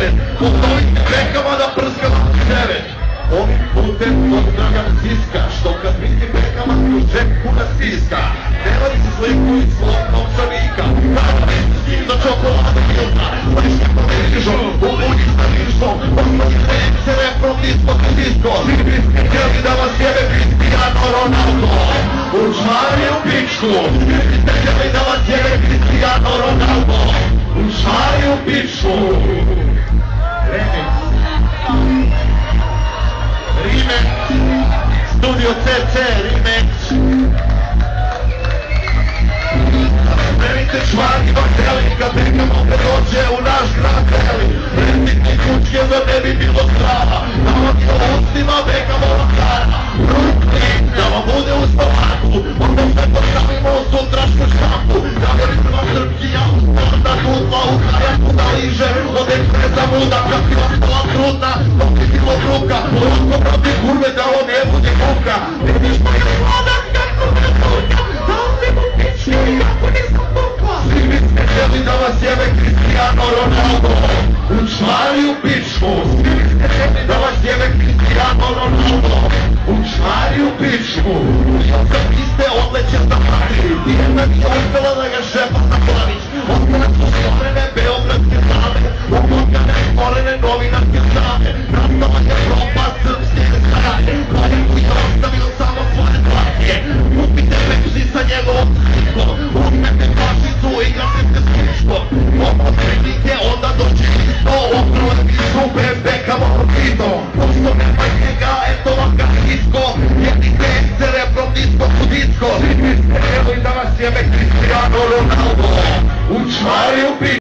teren. Po ovim bekama da prskama teren. Ovim putem pozdravljam Siska, što kad vidim bekama kroz džepu na stiska. Delac se sliku iz svog novčanika, kada mislim s njim za čokoladu milka. Sliška pa verižom, u ulji sa višom, osnovi se refrom disco sa disco. Svi htjeli da vas jebe Cristiano Ronaldo, u čmari u pičku. Svi htjeli da vas jebe Cristiano Ronaldo, u čmari u pičku. Remix, Studio CC, Remix. Spremite čvari bakteli, kad nekamo dođe u naš grad veli. Reznikni kućke za ne bi bilo straha, da vam je u ustima bekamo lakara. Rukni, da vam bude u stomaku, onda sve postavimo u sutrašnju štampu. Da verite vam srpski javu, da kutla u kajaku da liže, od ekspresa muda, kad si vam bila trudna, dok si bilo bruka, lako protiv kurve da ovo ne bude kuka. Vidiš pa je vladan kako me tuka, da on si mu pički i ako nisam pukla. Svi bi ste htjeli da vas jebe Cristiano Ronaldo, u čmari u pičku. Svi bi ste htjeli da vas jebe Cristiano Ronaldo, u čmari u pičku. Ja sam iste odleće za pari, nijedna nije uspjela da ga šepa zaplavić. Ostale su stvorene beogradske same, umorgane stvorene novinarske strane. Nastala je propast srpske strane, Klajanku je ostavio samo svoje dlake. Kupite Pepsi sa njegovom slikom, uzmete flašicu, igrate se s kičkom. Ovo trenike onda dođe isto, oprve su bekamo orbitom. Pošto nema njega, eto vam ga isko, jedite se refrom disco su disco. Svi biste htjeli da vas jebe Cristiano Ronaldo, u čmari u pičku.